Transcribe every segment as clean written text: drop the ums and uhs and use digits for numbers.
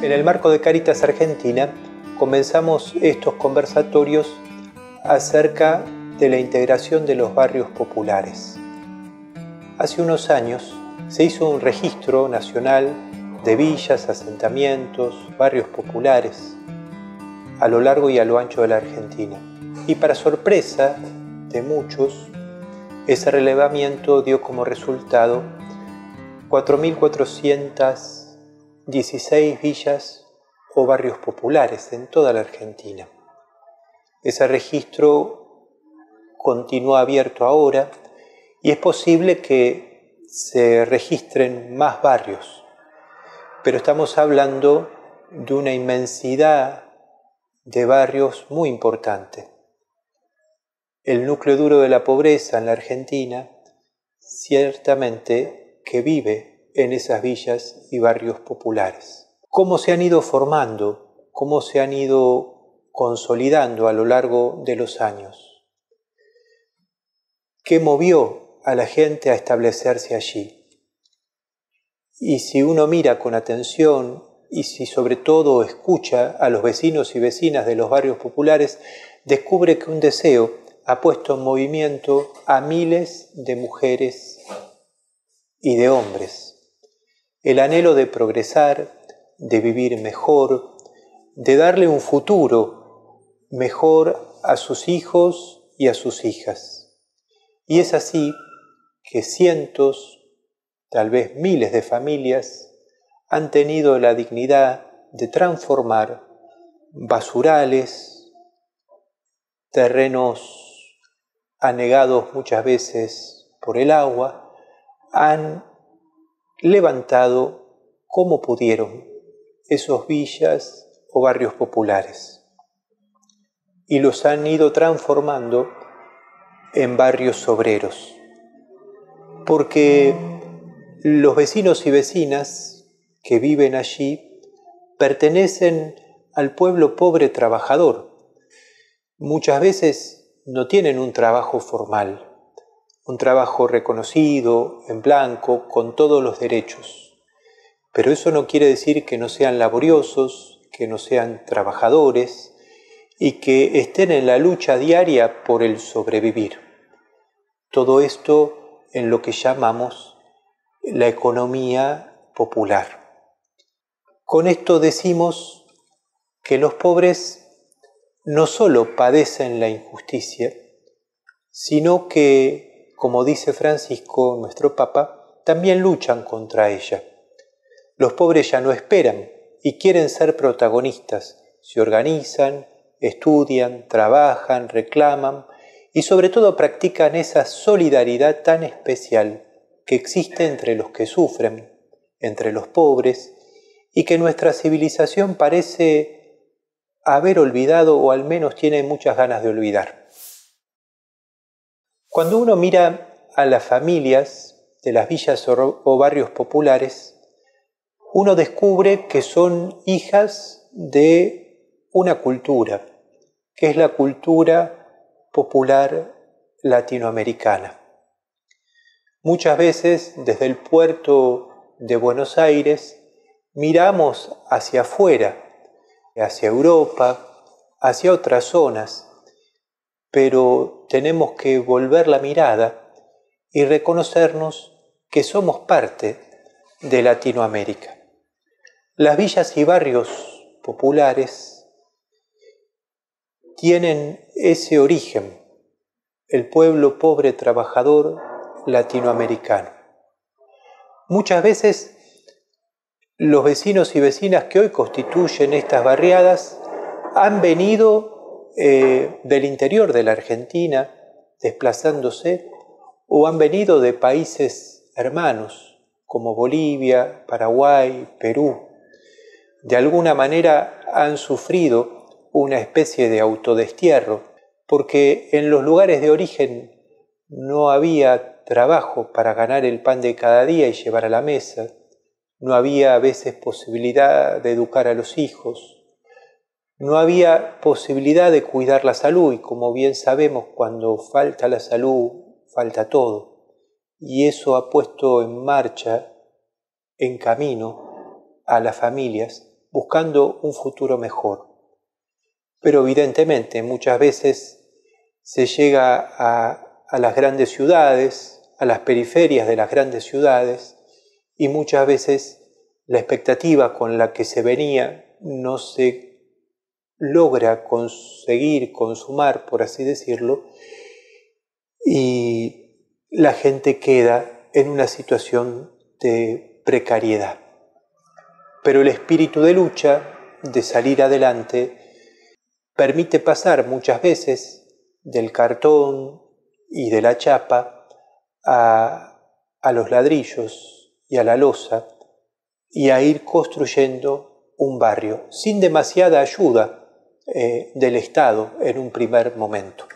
En el marco de Cáritas Argentina, comenzamos estos conversatorios acerca de la integración de los barrios populares. Hace unos años se hizo un registro nacional de villas, asentamientos, barrios populares a lo largo y a lo ancho de la Argentina. Y para sorpresa de muchos, ese relevamiento dio como resultado 4.416 villas o barrios populares en toda la Argentina. Ese registro continúa abierto ahora y es posible que se registren más barrios, pero estamos hablando de una inmensidad de barrios muy importante. El núcleo duro de la pobreza en la Argentina ciertamente que vive en esas villas y barrios populares. ¿Cómo se han ido formando? ¿Cómo se han ido consolidando a lo largo de los años? ¿Qué movió a la gente a establecerse allí? Y si uno mira con atención y si sobre todo escucha a los vecinos y vecinas de los barrios populares, descubre que un deseo ha puesto en movimiento a miles de mujeres y de hombres. El anhelo de progresar, de vivir mejor, de darle un futuro mejor a sus hijos y a sus hijas. Y es así que cientos, tal vez miles de familias han tenido la dignidad de transformar basurales, terrenos anegados muchas veces por el agua, han levantado como pudieron esos villas o barrios populares y los han ido transformando en barrios obreros, porque los vecinos y vecinas que viven allí pertenecen al pueblo pobre trabajador. Muchas veces no tienen un trabajo formal, un trabajo reconocido, en blanco, con todos los derechos. Pero eso no quiere decir que no sean laboriosos, que no sean trabajadores y que estén en la lucha diaria por el sobrevivir. Todo esto en lo que llamamos la economía popular. Con esto decimos que los pobres no solo padecen la injusticia, sino que, como dice Francisco, nuestro Papa, también luchan contra ella. Los pobres ya no esperan y quieren ser protagonistas, se organizan, estudian, trabajan, reclaman y sobre todo practican esa solidaridad tan especial que existe entre los que sufren, entre los pobres, y que nuestra civilización parece haber olvidado o al menos tiene muchas ganas de olvidar. Cuando uno mira a las familias de las villas o barrios populares, uno descubre que son hijas de una cultura, que es la cultura popular latinoamericana. Muchas veces desde el puerto de Buenos Aires miramos hacia afuera, hacia Europa, hacia otras zonas, pero tenemos que volver la mirada y reconocernos que somos parte de Latinoamérica. Las villas y barrios populares tienen ese origen, el pueblo pobre trabajador latinoamericano. Muchas veces los vecinos y vecinas que hoy constituyen estas barriadas han venido del interior de la Argentina desplazándose o han venido de países hermanos como Bolivia, Paraguay, Perú. De alguna manera han sufrido una especie de autodestierro porque en los lugares de origen no había trabajo para ganar el pan de cada día y llevar a la mesa. No había a veces posibilidad de educar a los hijos, no había posibilidad de cuidar la salud y como bien sabemos cuando falta la salud, falta todo. Y eso ha puesto en marcha, en camino, a las familias buscando un futuro mejor. Pero evidentemente muchas veces se llega a las grandes ciudades, a las periferias de las grandes ciudades, y muchas veces la expectativa con la que se venía no se logra conseguir, consumar, por así decirlo, y la gente queda en una situación de precariedad. Pero el espíritu de lucha, de salir adelante, permite pasar muchas veces del cartón y de la chapa a los ladrillos y a la losa y a ir construyendo un barrio sin demasiada ayuda del Estado en un primer momento.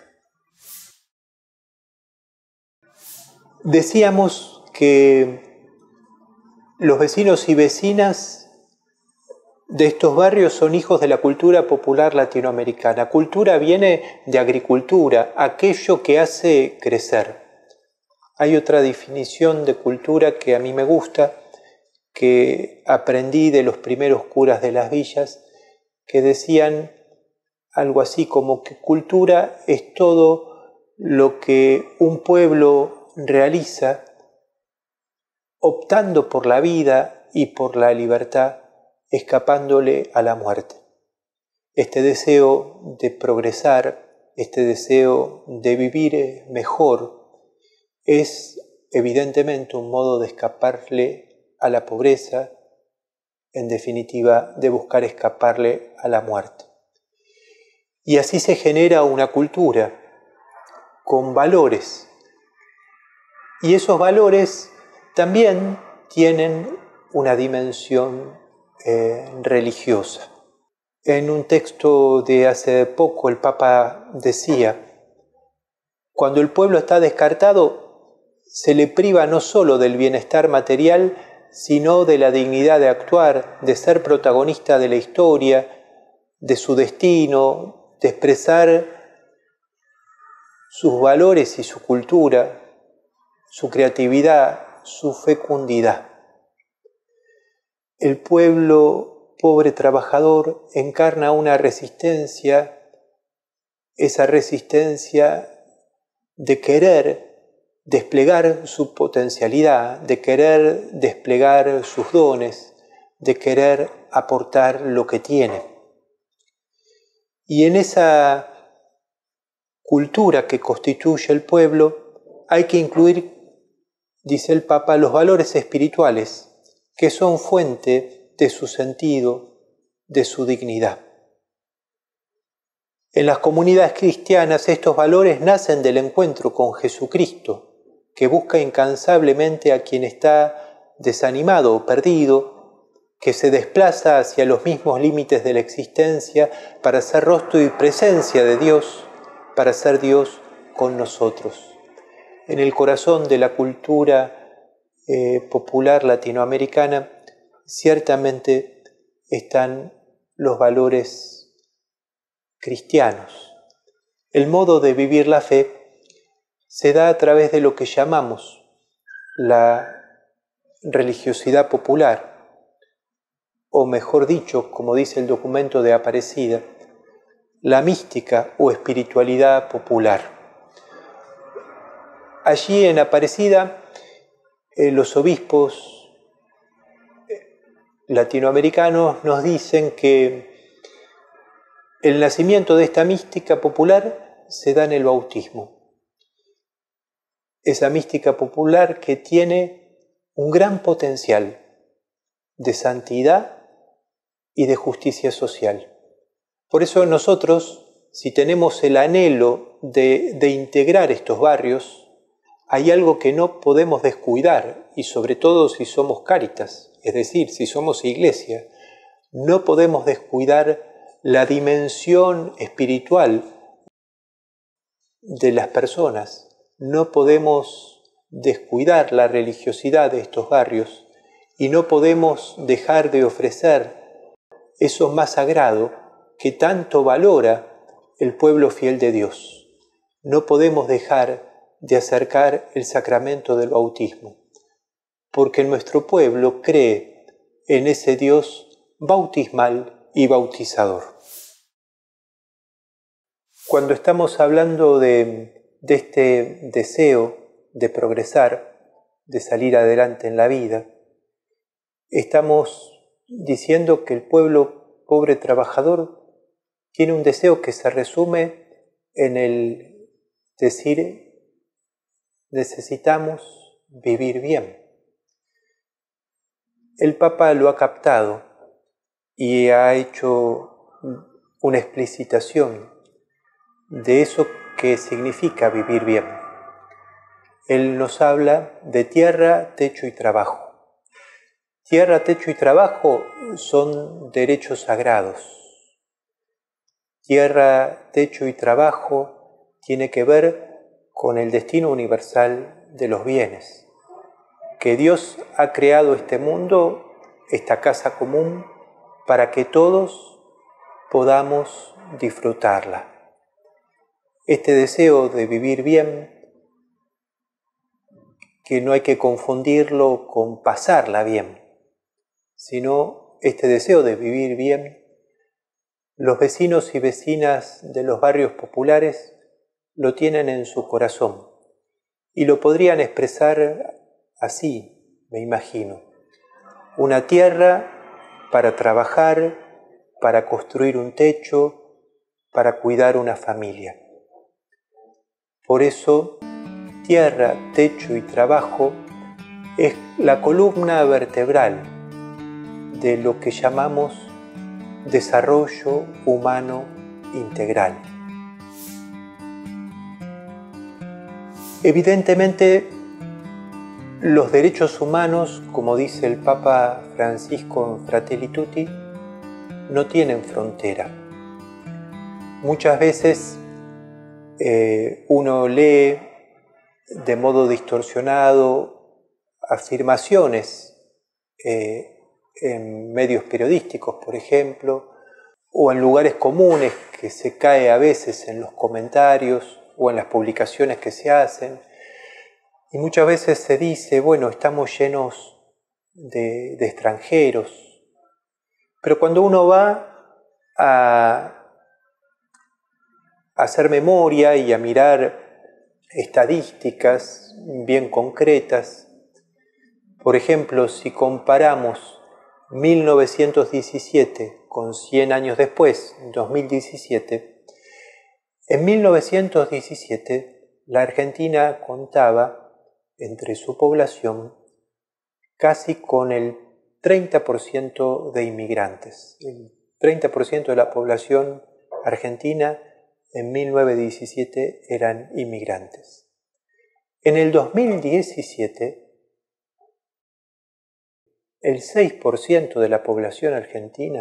Decíamos que los vecinos y vecinas de estos barrios son hijos de la cultura popular latinoamericana. Cultura viene de agricultura, aquello que hace crecer. Hay otra definición de cultura que a mí me gusta, que aprendí de los primeros curas de las villas, que decían algo así como que cultura es todo lo que un pueblo realiza optando por la vida y por la libertad, escapándole a la muerte. Este deseo de progresar, este deseo de vivir mejor, es evidentemente un modo de escaparle a la pobreza, en definitiva, de buscar escaparle a la muerte. Y así se genera una cultura con valores. Y esos valores también tienen una dimensión religiosa. En un texto de hace poco el Papa decía: cuando el pueblo está descartado, se le priva no solo del bienestar material, sino de la dignidad de actuar, de ser protagonista de la historia, de su destino, de expresar sus valores y su cultura, su creatividad, su fecundidad. El pueblo pobre trabajador encarna una resistencia, esa resistencia de querer desplegar su potencialidad, de querer desplegar sus dones, de querer aportar lo que tiene. Y en esa cultura que constituye el pueblo hay que incluir, dice el Papa, los valores espirituales, que son fuente de su sentido, de su dignidad. En las comunidades cristianas estos valores nacen del encuentro con Jesucristo, que busca incansablemente a quien está desanimado o perdido, que se desplaza hacia los mismos límites de la existencia para ser rostro y presencia de Dios, para ser Dios con nosotros. En el corazón de la cultura popular latinoamericana ciertamente están los valores cristianos. El modo de vivir la fe se da a través de lo que llamamos la religiosidad popular, o mejor dicho, como dice el documento de Aparecida, la mística o espiritualidad popular. Allí en Aparecida, los obispos latinoamericanos nos dicen que el nacimiento de esta mística popular se da en el bautismo. Esa mística popular que tiene un gran potencial de santidad y de justicia social. Por eso nosotros, si tenemos el anhelo de integrar estos barrios, hay algo que no podemos descuidar, y sobre todo si somos Cáritas, es decir, si somos iglesia, no podemos descuidar la dimensión espiritual de las personas, no podemos descuidar la religiosidad de estos barrios y no podemos dejar de ofrecer eso más sagrado que tanto valora el pueblo fiel de Dios. No podemos dejar de acercar el sacramento del bautismo, porque nuestro pueblo cree en ese Dios bautismal y bautizador. Cuando estamos hablando de este deseo de progresar, de salir adelante en la vida, estamos diciendo que el pueblo pobre trabajador tiene un deseo que se resume en el decir: necesitamos vivir bien. El Papa lo ha captado y ha hecho una explicitación de eso que significa vivir bien. Él nos habla de tierra, techo y trabajo. Tierra, techo y trabajo son derechos sagrados. Tierra, techo y trabajo tiene que ver con el destino universal de los bienes. Que Dios ha creado este mundo, esta casa común, para que todos podamos disfrutarla. Este deseo de vivir bien, que no hay que confundirlo con pasarla bien, sino este deseo de vivir bien, los vecinos y vecinas de los barrios populares lo tienen en su corazón y lo podrían expresar así, me imagino: una tierra para trabajar, para construir un techo, para cuidar una familia. Por eso, tierra, techo y trabajo es la columna vertebral de lo que llamamos desarrollo humano integral. Evidentemente, los derechos humanos, como dice el Papa Francisco en Fratelli Tutti, no tienen frontera. Muchas veces uno lee de modo distorsionado afirmaciones en medios periodísticos, por ejemplo, o en lugares comunes que se cae a veces en los comentarios o en las publicaciones que se hacen. Y muchas veces se dice: bueno, estamos llenos de extranjeros. Pero cuando uno va a hacer memoria y a mirar estadísticas bien concretas, por ejemplo, si comparamos 1917 con 100 años después, 2017, en 1917 la Argentina contaba entre su población casi con el 30% de inmigrantes. El 30% de la población argentina en 1917 eran inmigrantes. En el 2017, el 6% de la población argentina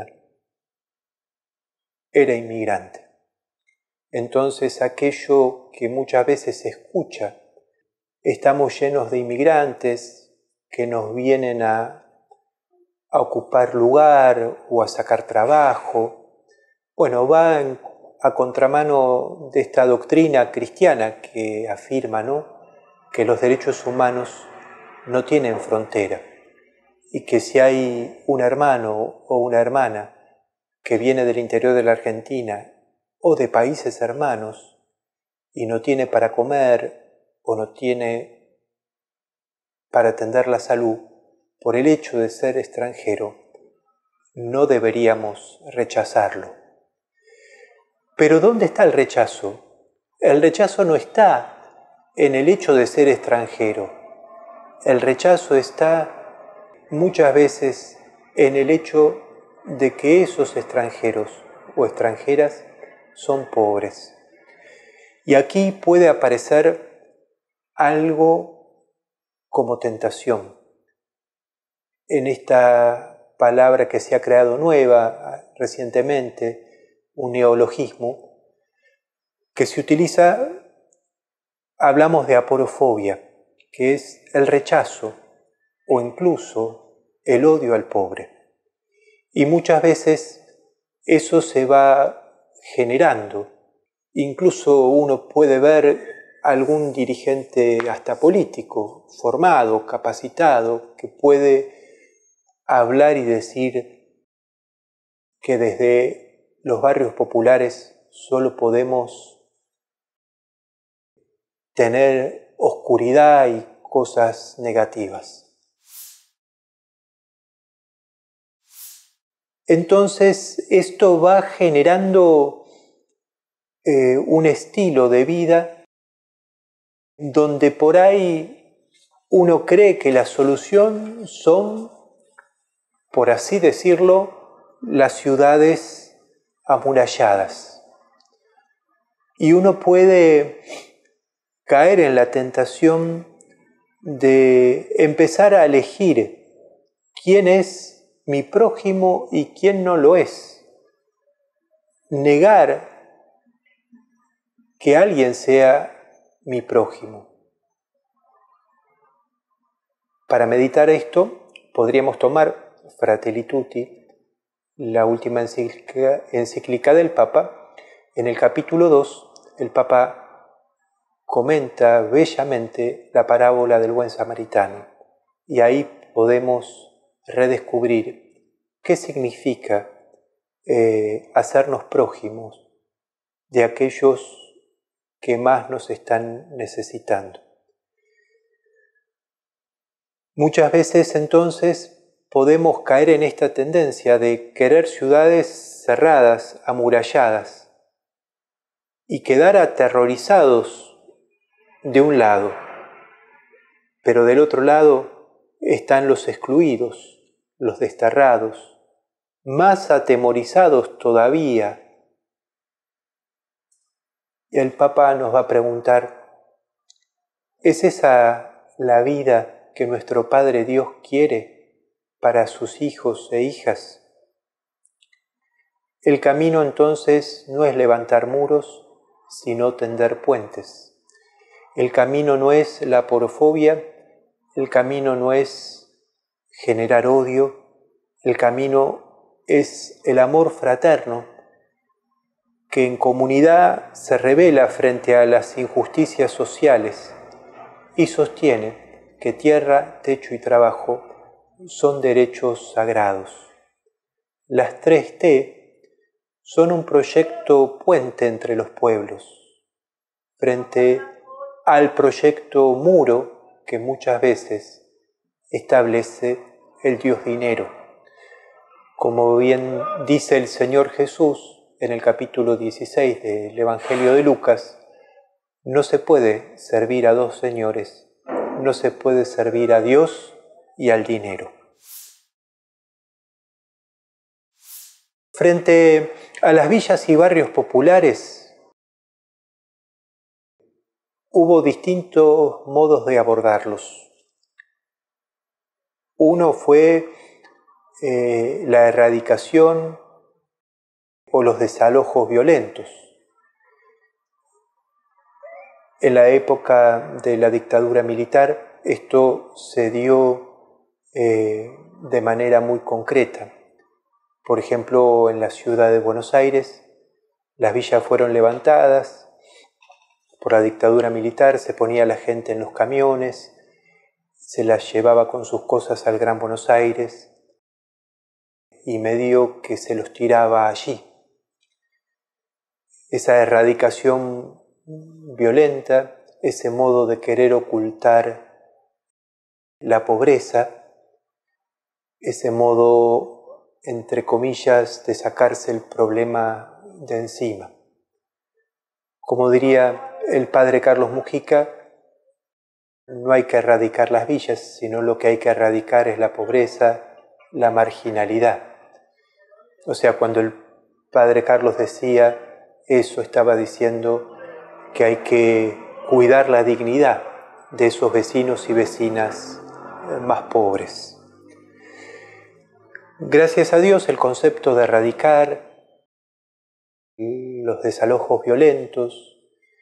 era inmigrante. Entonces, aquello que muchas veces se escucha: estamos llenos de inmigrantes que nos vienen a ocupar lugar o a sacar trabajo, bueno, va a contramano de esta doctrina cristiana que afirma, ¿no?, que los derechos humanos no tienen frontera y que si hay un hermano o una hermana que viene del interior de la Argentina o de países hermanos y no tiene para comer o no tiene para atender la salud por el hecho de ser extranjero, no deberíamos rechazarlo. Pero ¿dónde está el rechazo? El rechazo no está en el hecho de ser extranjero. El rechazo está muchas veces en el hecho de que esos extranjeros o extranjeras son pobres. Y aquí puede aparecer algo como tentación en esta palabra que se ha creado nueva recientemente, un neologismo que se utiliza. Hablamos de aporofobia, que es el rechazo o incluso el odio al pobre. Y muchas veces eso se va generando. Incluso uno puede ver algún dirigente hasta político, formado, capacitado, que puede hablar y decir: que desde los barrios populares solo podemos tener oscuridad y cosas negativas. Entonces esto va generando un estilo de vida donde por ahí uno cree que la solución son, por así decirlo, las ciudades amuralladas. Y uno puede caer en la tentación de empezar a elegir quién es mi prójimo y quién no lo es. Negar que alguien sea mi prójimo. Para meditar esto, podríamos tomar Fratelli Tutti, la última encíclica del Papa. En el capítulo 2, el Papa comenta bellamente la parábola del buen samaritano. Y ahí podemos redescubrir qué significa hacernos prójimos de aquellos que más nos están necesitando. Muchas veces entonces podemos caer en esta tendencia de querer ciudades cerradas, amuralladas, y quedar aterrorizados de un lado, pero del otro lado están los excluidos, los desterrados, más atemorizados todavía. Y el Papa nos va a preguntar, ¿es esa la vida que nuestro Padre Dios quiere para sus hijos e hijas? El camino entonces no es levantar muros, sino tender puentes. El camino no es la aporofobia, el camino no es generar odio, el camino es el amor fraterno que en comunidad se revela frente a las injusticias sociales y sostiene que tierra, techo y trabajo son derechos sagrados. Las 3T son un proyecto puente entre los pueblos, frente al proyecto muro que muchas veces establece el Dios dinero. Como bien dice el Señor Jesús en el capítulo 16 del Evangelio de Lucas, no se puede servir a dos señores, no se puede servir a Dios y al dinero. Frente a las villas y barrios populares, hubo distintos modos de abordarlos. Uno fue la erradicación o los desalojos violentos. En la época de la dictadura militar, esto se dio de manera muy concreta. Por ejemplo, en la ciudad de Buenos Aires, las villas fueron levantadas por la dictadura militar, se ponía la gente en los camiones, se las llevaba con sus cosas al Gran Buenos Aires y medio que se los tiraba allí. Esa erradicación violenta, ese modo de querer ocultar la pobreza, ese modo, entre comillas, de sacarse el problema de encima. Como diría el padre Carlos Mujica, no hay que erradicar las villas, sino lo que hay que erradicar es la pobreza, la marginalidad. O sea, cuando el padre Carlos decía eso, estaba diciendo que hay que cuidar la dignidad de esos vecinos y vecinas más pobres. Gracias a Dios, el concepto de erradicar los desalojos violentos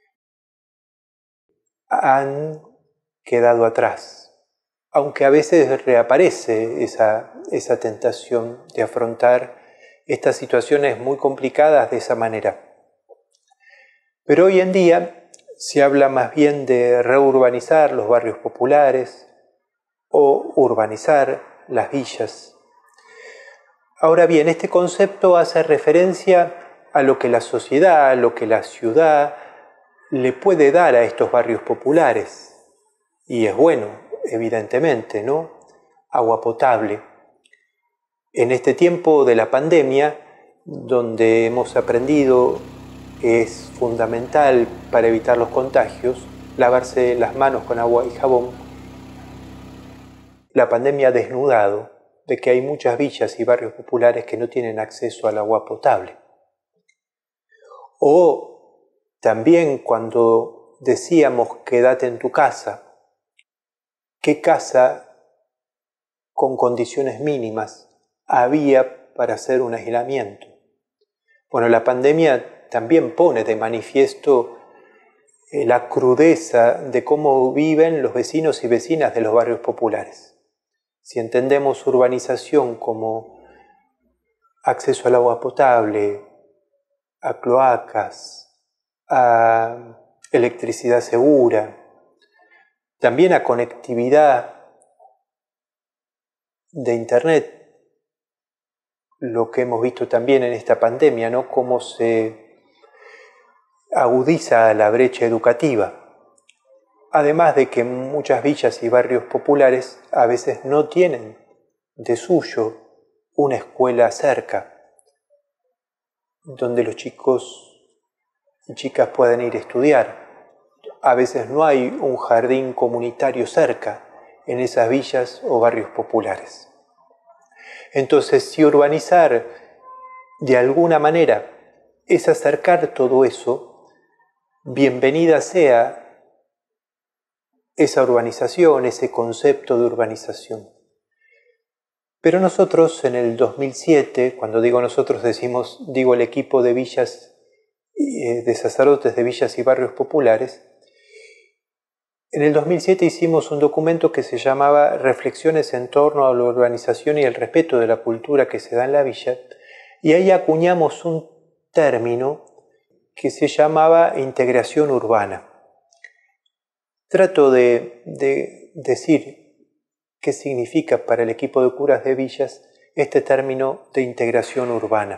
han quedado atrás, aunque a veces reaparece esa tentación de afrontar estas situaciones muy complicadas de esa manera. Pero hoy en día se habla más bien de reurbanizar los barrios populares o urbanizar las villas. Ahora bien, este concepto hace referencia a lo que la sociedad, a lo que la ciudad le puede dar a estos barrios populares. Y es bueno, evidentemente, ¿no? Agua potable. En este tiempo de la pandemia, donde hemos aprendido que es fundamental para evitar los contagios, lavarse las manos con agua y jabón, la pandemia ha desnudado de que hay muchas villas y barrios populares que no tienen acceso al agua potable. O también cuando decíamos quédate en tu casa, ¿qué casa con condiciones mínimas había para hacer un aislamiento? Bueno, la pandemia también pone de manifiesto la crudeza de cómo viven los vecinos y vecinas de los barrios populares. Si entendemos urbanización como acceso al agua potable, a cloacas, a electricidad segura, también a conectividad de Internet, lo que hemos visto también en esta pandemia, ¿no? Cómo se agudiza la brecha educativa. Además de que muchas villas y barrios populares a veces no tienen de suyo una escuela cerca, donde los chicos y chicas puedan ir a estudiar. A veces no hay un jardín comunitario cerca en esas villas o barrios populares. Entonces, si urbanizar de alguna manera es acercar todo eso, bienvenida sea esa urbanización, ese concepto de urbanización. Pero nosotros en el 2007, cuando digo nosotros digo el equipo de villas, de sacerdotes de villas y barrios populares, en el 2007 hicimos un documento que se llamaba Reflexiones en torno a la urbanización y el respeto de la cultura que se da en la villa, y ahí acuñamos un término que se llamaba integración urbana. Trato de decir qué significa para el equipo de curas de villas este término de integración urbana.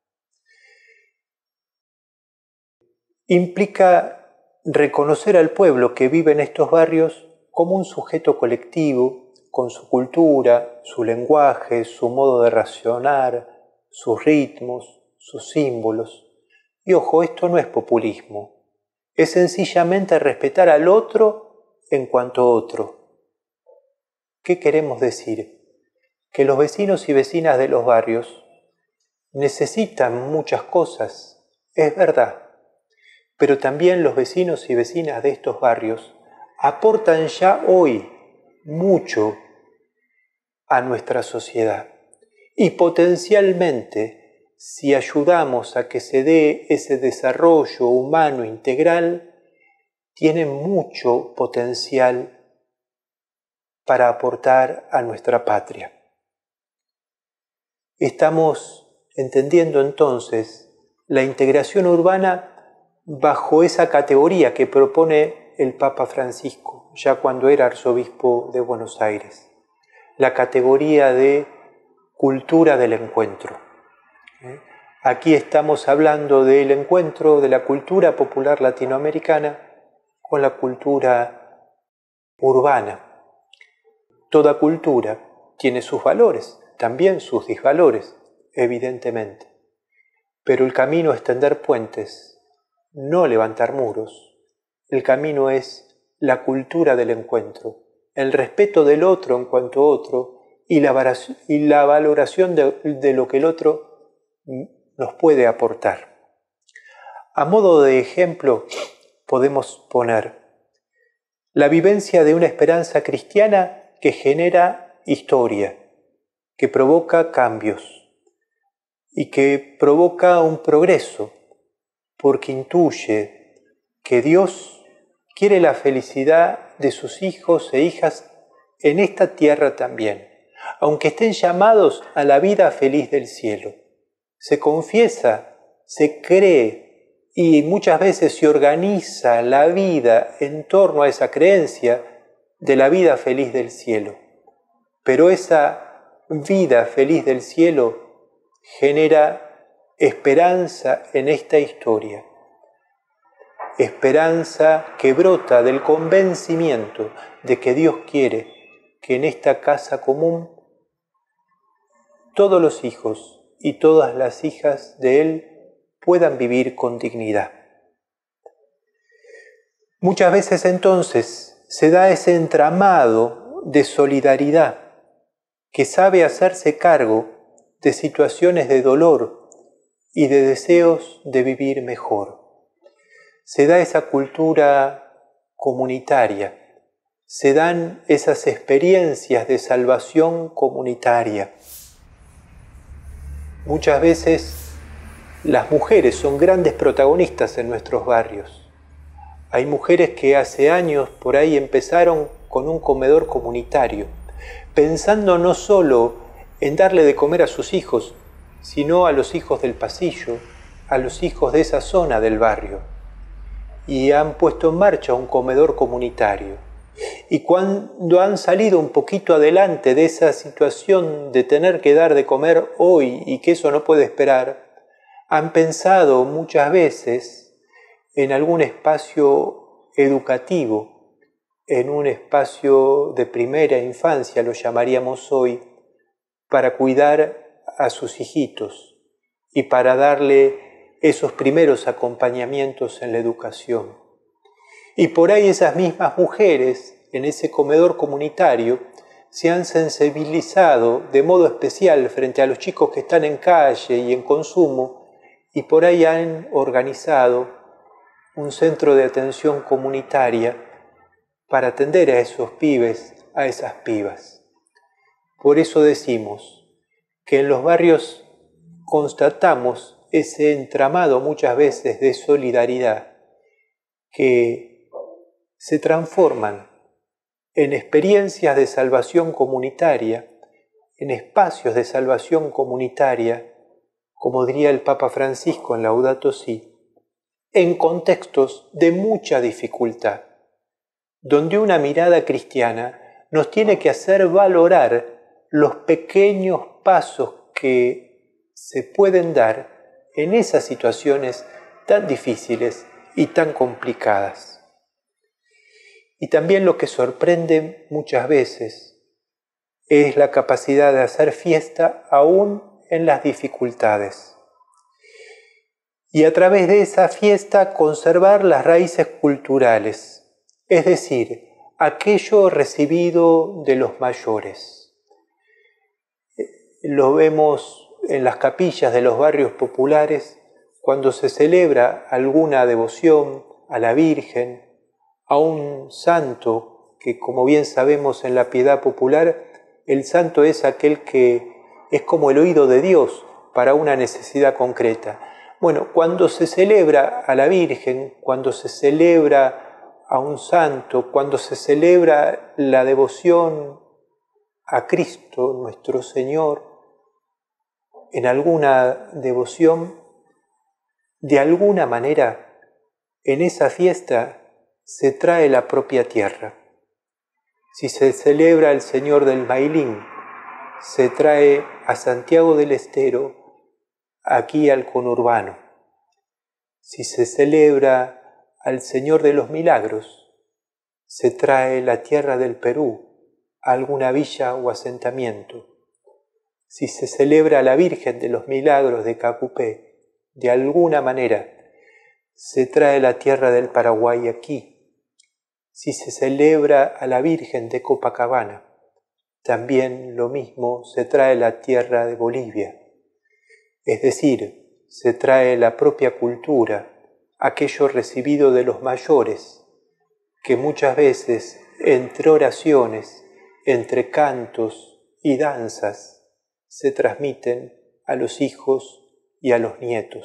Implica reconocer al pueblo que vive en estos barrios como un sujeto colectivo, con su cultura, su lenguaje, su modo de razonar, sus ritmos, sus símbolos. Y ojo, esto no es populismo. Es sencillamente respetar al otro en cuanto otro. ¿Qué queremos decir? Que los vecinos y vecinas de los barrios necesitan muchas cosas, es verdad, pero también los vecinos y vecinas de estos barrios aportan ya hoy mucho a nuestra sociedad y potencialmente, si ayudamos a que se dé ese desarrollo humano integral, tiene mucho potencial para aportar a nuestra patria. Estamos entendiendo entonces la integración urbana bajo esa categoría que propone el Papa Francisco, ya cuando era arzobispo de Buenos Aires, la categoría de cultura del encuentro. Aquí estamos hablando del encuentro de la cultura popular latinoamericana con la cultura urbana. Toda cultura tiene sus valores, también sus disvalores, evidentemente. Pero el camino es tender puentes, no levantar muros. El camino es la cultura del encuentro, el respeto del otro en cuanto a otro y la valoración de lo que el otro nos puede aportar. A modo de ejemplo, podemos poner la vivencia de una esperanza cristiana que genera historia, que provoca cambios y que provoca un progreso, porque intuye que Dios quiere la felicidad de sus hijos e hijas en esta tierra también, aunque estén llamados a la vida feliz del cielo. Se confiesa, se cree y muchas veces se organiza la vida en torno a esa creencia de la vida feliz del cielo. Pero esa vida feliz del cielo genera esperanza en esta historia. Esperanza que brota del convencimiento de que Dios quiere que en esta casa común todos los hijos y todas las hijas de Él puedan vivir con dignidad. Muchas veces entonces se da ese entramado de solidaridad que sabe hacerse cargo de situaciones de dolor y de deseos de vivir mejor. Se da esa cultura comunitaria, se dan esas experiencias de salvación comunitaria. Muchas veces las mujeres son grandes protagonistas en nuestros barrios. Hay mujeres que hace años por ahí empezaron con un comedor comunitario, pensando no solo en darle de comer a sus hijos, sino a los hijos del pasillo, a los hijos de esa zona del barrio. Y han puesto en marcha un comedor comunitario. Y cuando han salido un poquito adelante de esa situación de tener que dar de comer hoy y que eso no puede esperar, han pensado muchas veces en algún espacio educativo, en un espacio de primera infancia, lo llamaríamos hoy, para cuidar a sus hijitos y para darle esos primeros acompañamientos en la educación. Y por ahí esas mismas mujeres, en ese comedor comunitario, se han sensibilizado de modo especial frente a los chicos que están en calle y en consumo, y por ahí han organizado un centro de atención comunitaria para atender a esos pibes, a esas pibas. Por eso decimos que en los barrios constatamos ese entramado muchas veces de solidaridad que se transforman en experiencias de salvación comunitaria, en espacios de salvación comunitaria, como diría el Papa Francisco en Laudato Si, en contextos de mucha dificultad, donde una mirada cristiana nos tiene que hacer valorar los pequeños pasos que se pueden dar en esas situaciones tan difíciles y tan complicadas. Y también lo que sorprende muchas veces es la capacidad de hacer fiesta aún en las dificultades. Y a través de esa fiesta conservar las raíces culturales, es decir, aquello recibido de los mayores. Lo vemos en las capillas de los barrios populares cuando se celebra alguna devoción a la Virgen, a un santo, que como bien sabemos en la piedad popular, el santo es aquel que es como el oído de Dios para una necesidad concreta. Bueno, cuando se celebra a la Virgen, cuando se celebra a un santo, cuando se celebra la devoción a Cristo, nuestro Señor, en alguna devoción, de alguna manera, en esa fiesta se trae la propia tierra. Si se celebra el Señor del Mailín, se trae a Santiago del Estero, aquí al conurbano. Si se celebra al Señor de los Milagros, se trae la tierra del Perú a alguna villa o asentamiento. Si se celebra a la Virgen de los Milagros de Cacupé, de alguna manera, se trae la tierra del Paraguay aquí. Si se celebra a la Virgen de Copacabana, también lo mismo se trae la tierra de Bolivia. Es decir, se trae la propia cultura, aquello recibido de los mayores, que muchas veces entre oraciones, entre cantos y danzas, se transmiten a los hijos y a los nietos.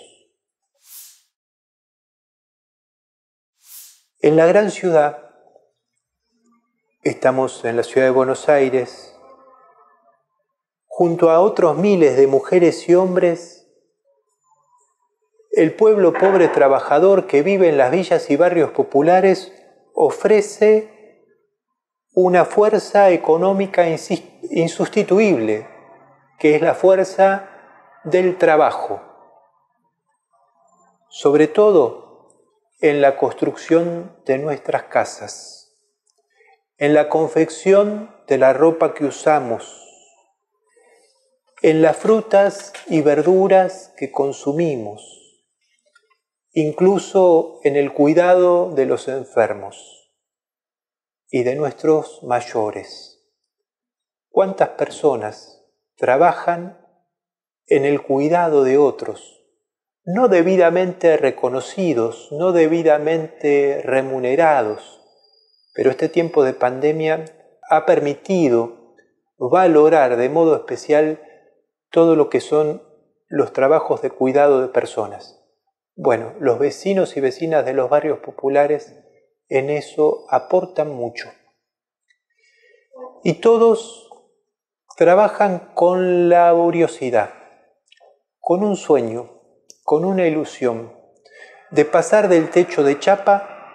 En la gran ciudad, estamos en la ciudad de Buenos Aires, junto a otros miles de mujeres y hombres, el pueblo pobre trabajador que vive en las villas y barrios populares ofrece una fuerza económica insustituible, que es la fuerza del trabajo, sobre todo en la construcción de nuestras casas, en la confección de la ropa que usamos, en las frutas y verduras que consumimos, incluso en el cuidado de los enfermos y de nuestros mayores. ¿Cuántas personas trabajan en el cuidado de otros, no debidamente reconocidos, no debidamente remunerados? Pero este tiempo de pandemia ha permitido valorar de modo especial todo lo que son los trabajos de cuidado de personas. Bueno, los vecinos y vecinas de los barrios populares en eso aportan mucho. Y todos trabajan con laboriosidad, con un sueño, con una ilusión de pasar del techo de chapa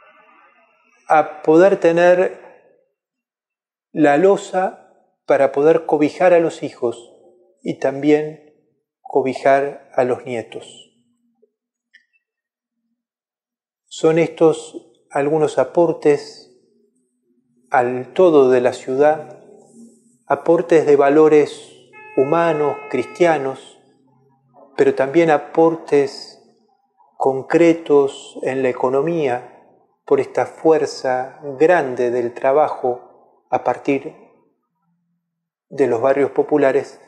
a poder tener la losa para poder cobijar a los hijos y también cobijar a los nietos. Son estos algunos aportes al todo de la ciudad, aportes de valores humanos, cristianos, pero también aportes concretos en la economía por esta fuerza grande del trabajo a partir de los barrios populares,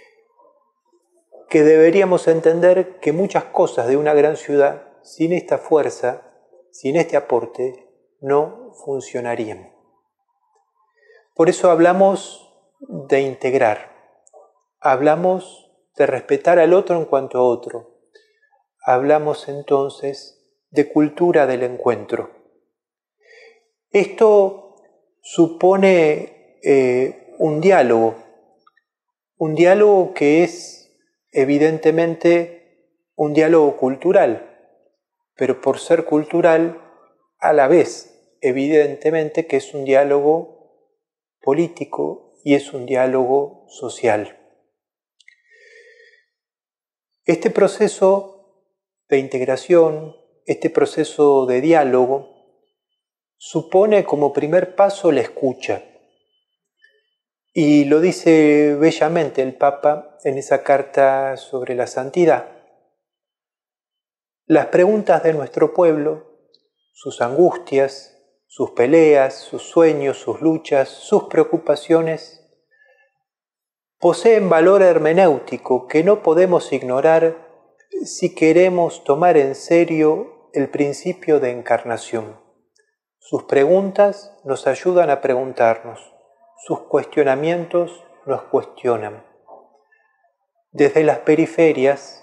que deberíamos entender que muchas cosas de una gran ciudad, sin esta fuerza, sin este aporte, no funcionarían. Por eso hablamos de integrar, hablamos de respetar al otro en cuanto a otro, hablamos entonces de cultura del encuentro. Esto supone un diálogo que es evidentemente un diálogo cultural, pero por ser cultural, a la vez, evidentemente que es un diálogo político y es un diálogo social. Este proceso de integración, este proceso de diálogo, supone como primer paso la escucha. Y lo dice bellamente el Papa en esa carta sobre la santidad. Las preguntas de nuestro pueblo, sus angustias, sus peleas, sus sueños, sus luchas, sus preocupaciones, poseen valor hermenéutico que no podemos ignorar si queremos tomar en serio el principio de encarnación. Sus preguntas nos ayudan a preguntarnos, sus cuestionamientos nos cuestionan. Desde las periferias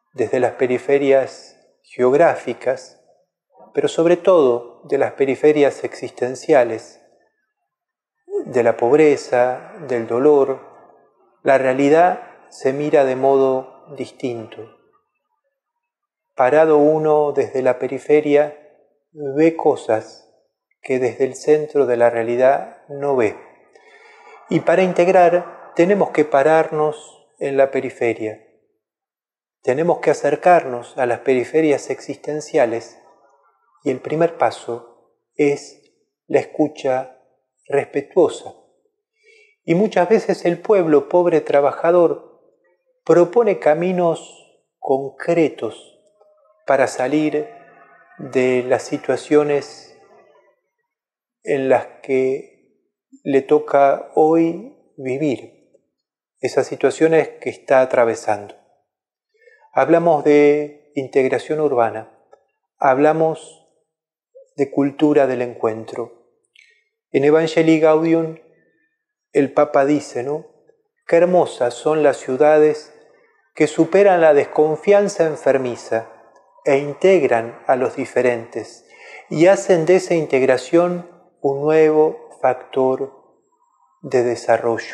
geográficas, pero sobre todo de las periferias existenciales, de la pobreza, del dolor, la realidad se mira de modo distinto. Parado uno desde la periferia, ve cosas que desde el centro de la realidad no ve. Y para integrar tenemos que pararnos en la periferia. Tenemos que acercarnos a las periferias existenciales y el primer paso es la escucha respetuosa. Y muchas veces el pueblo pobre trabajador propone caminos concretos para salir de las situaciones en las que le toca hoy vivir, esas situaciones que está atravesando. Hablamos de integración urbana, hablamos de cultura del encuentro. En Evangelii Gaudium el Papa dice, ¿no? Qué hermosas son las ciudades que superan la desconfianza enfermiza e integran a los diferentes y hacen de esa integración un nuevo factor de desarrollo.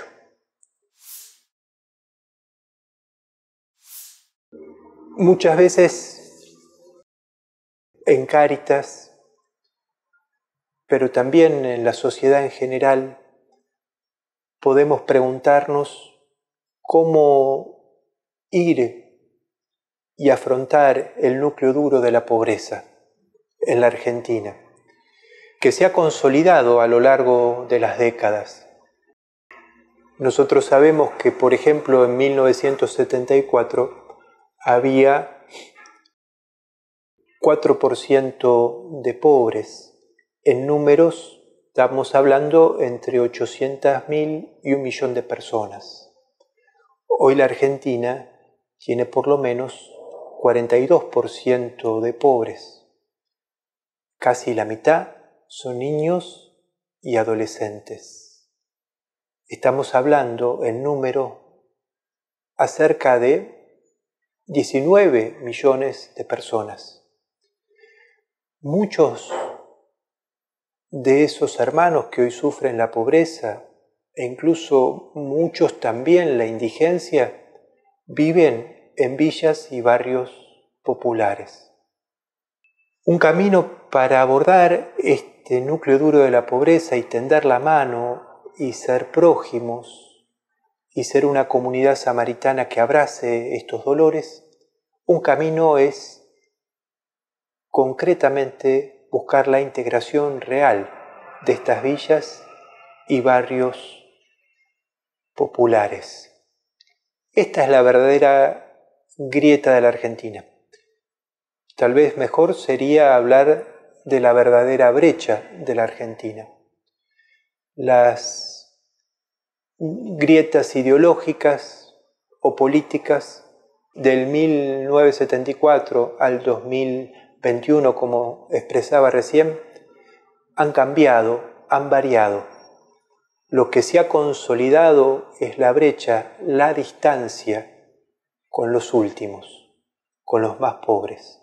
Muchas veces en Cáritas, pero también en la sociedad en general, podemos preguntarnos cómo ir y afrontar el núcleo duro de la pobreza en la Argentina, que se ha consolidado a lo largo de las décadas. Nosotros sabemos que, por ejemplo, en 1974 había 4% de pobres. En números estamos hablando entre 800.000 y 1 millón de personas. Hoy la Argentina tiene por lo menos 42% de pobres. Casi la mitad son niños y adolescentes. Estamos hablando en número acerca de 19 millones de personas. Muchos de esos hermanos que hoy sufren la pobreza e incluso muchos también la indigencia viven en villas y barrios populares. Un camino para abordar este núcleo duro de la pobreza y tender la mano y ser prójimos y ser una comunidad samaritana que abrace estos dolores, un camino es concretamente buscar la integración real de estas villas y barrios populares. Esta es la verdadera grieta de la Argentina. Tal vez mejor sería hablar de la verdadera brecha de la Argentina. Las grietas ideológicas o políticas del 1974 al 2021, como expresaba recién, han cambiado, han variado. Lo que se ha consolidado es la brecha, la distancia con los últimos, con los más pobres.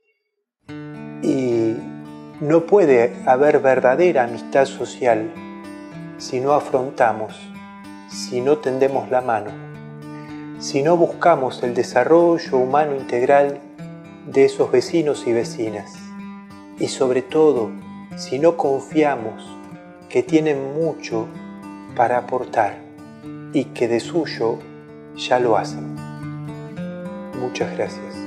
Y no puede haber verdadera amistad social si no afrontamos, si no tendemos la mano, si no buscamos el desarrollo humano integral de esos vecinos y vecinas, y sobre todo, si no confiamos que tienen mucho para aportar y que de suyo ya lo hacen. Muchas gracias.